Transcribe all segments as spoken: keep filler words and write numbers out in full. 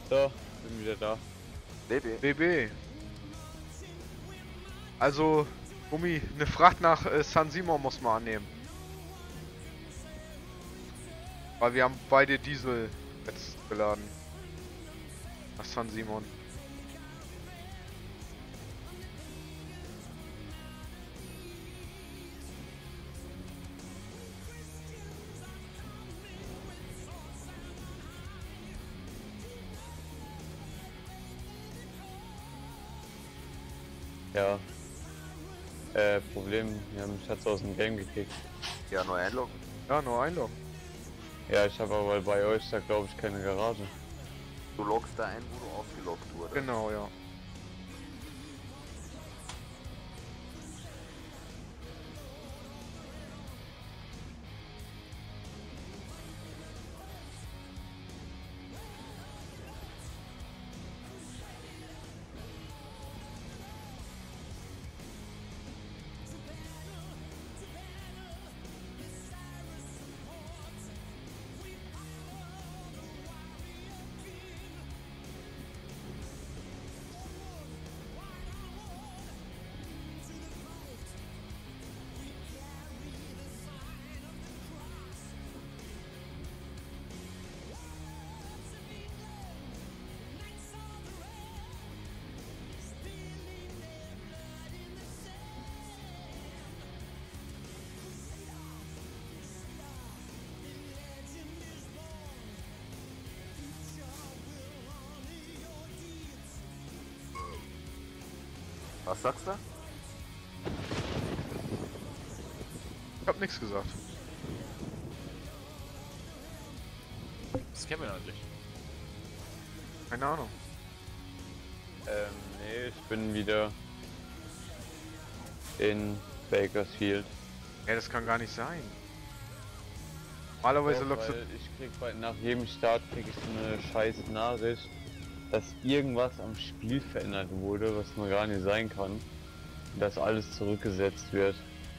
So, bin wieder da. B B. B B. Also, Gummi, eine Fracht nach äh, San Simon muss man annehmen. Weil wir haben beide Diesel jetzt geladen. Nach San Simon. Ja. Äh, Problem, wir haben mich jetzt aus dem Game gekickt. Ja, nur einloggen. Ja, nur einloggen. Ja, ich habe aber bei euch da glaube ich keine Garage. Du loggst da ein, wo du ausgeloggt wurdest. Genau, ja. Was sagst du? Ich hab nichts gesagt. Das kennen wir noch nicht. Keine Ahnung. Ähm, nee, ich bin wieder in Bakersfield. Ja, das kann gar nicht sein. Normalerweise Doch, lockst du... weil ich krieg bei, nach jedem Start krieg ich so eine scheiß Nachricht, dass irgendwas am Spiel verändert wurde, was nur gar nicht sein kann. Und dass alles zurückgesetzt wird.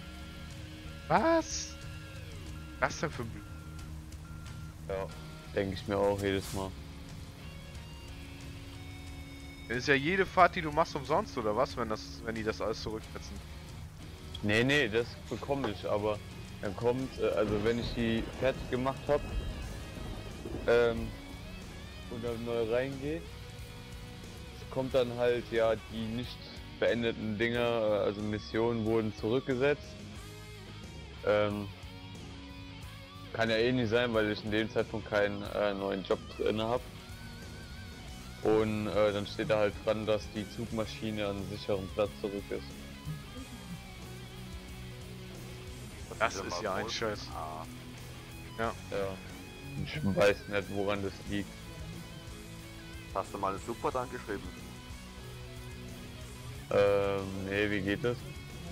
Was? Was denn für ein... Ja, denke ich mir auch jedes Mal. Das ist ja jede Fahrt, die du machst, umsonst, oder was, wenn das, wenn die das alles zurücksetzen? Nee, nee, das bekomme ich, aber dann kommt, äh, also wenn ich die fertig gemacht habe ähm, und dann neu reingehe, kommt dann halt, ja, die nicht beendeten Dinger, also Missionen wurden zurückgesetzt. Ähm, kann ja eh nicht sein, weil ich in dem Zeitpunkt keinen äh, neuen Job drin habe. Und äh, dann steht da halt dran, dass die Zugmaschine an sicherem Platz zurück ist. Das ist ja ein Scheiß. Ah. Ja. Ja. Ich weiß nicht, woran das liegt. Hast du mal einen Support angeschrieben? Ähm, nee, wie geht das?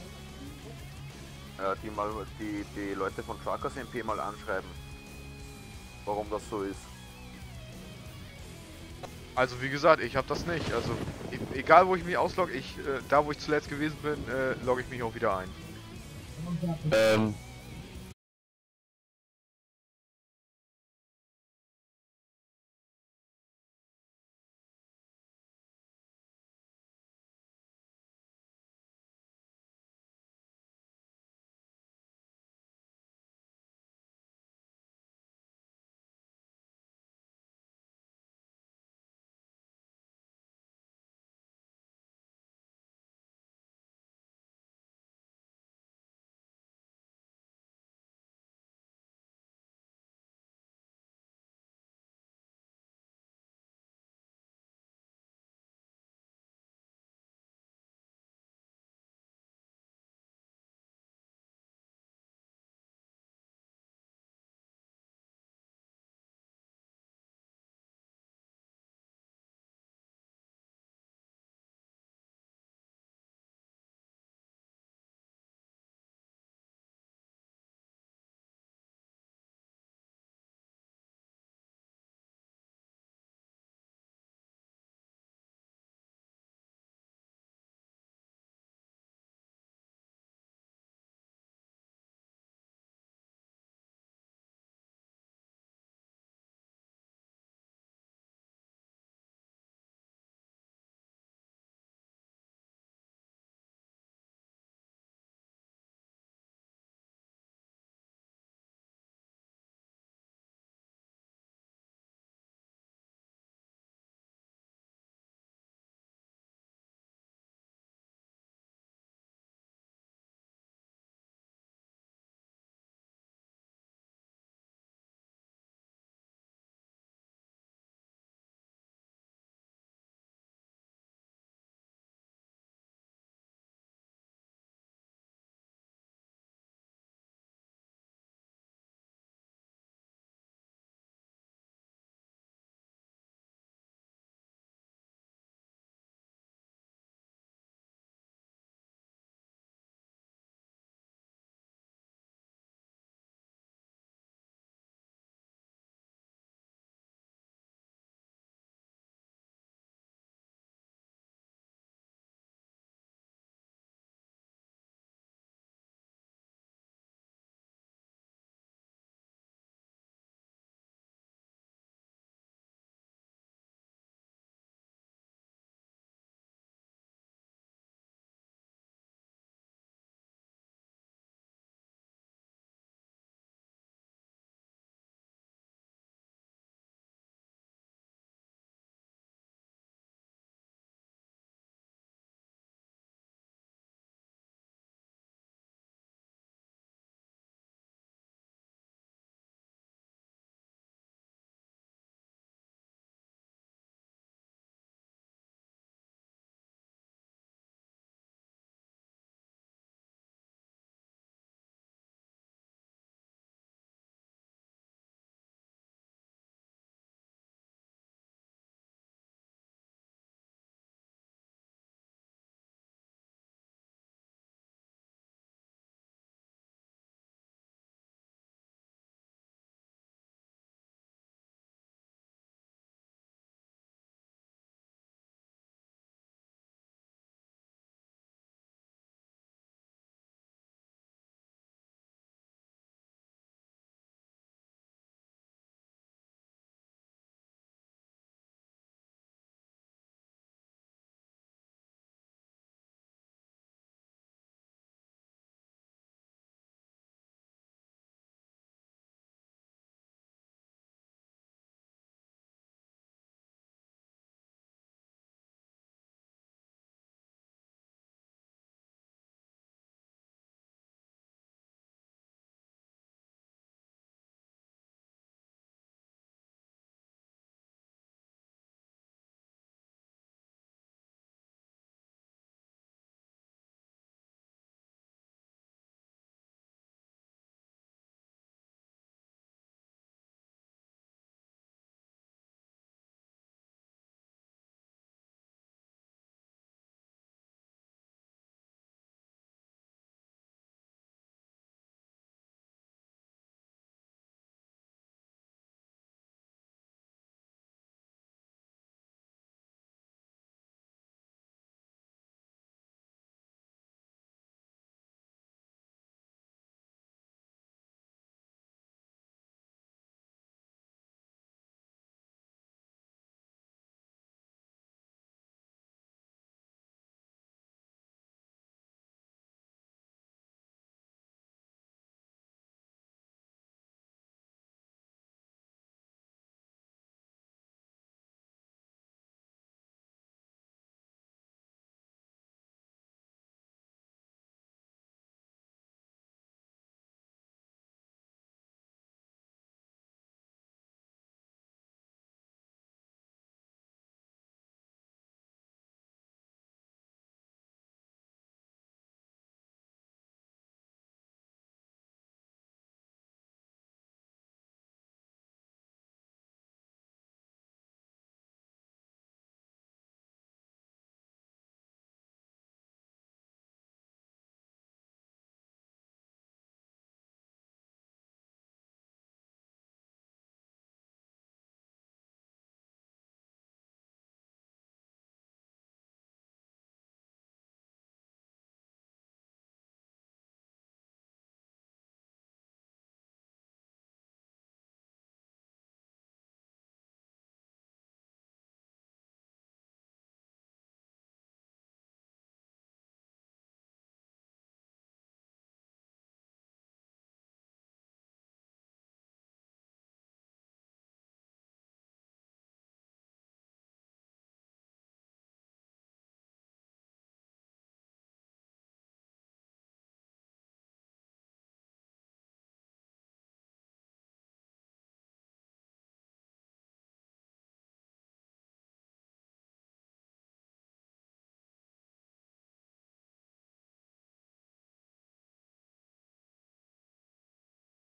Ja, die mal die, die Leute von Truckers M P mal anschreiben. Warum das so ist. Also wie gesagt, ich habe das nicht. Also e egal wo ich mich auslogge, ich äh, da wo ich zuletzt gewesen bin, äh, logge ich mich auch wieder ein. Ähm,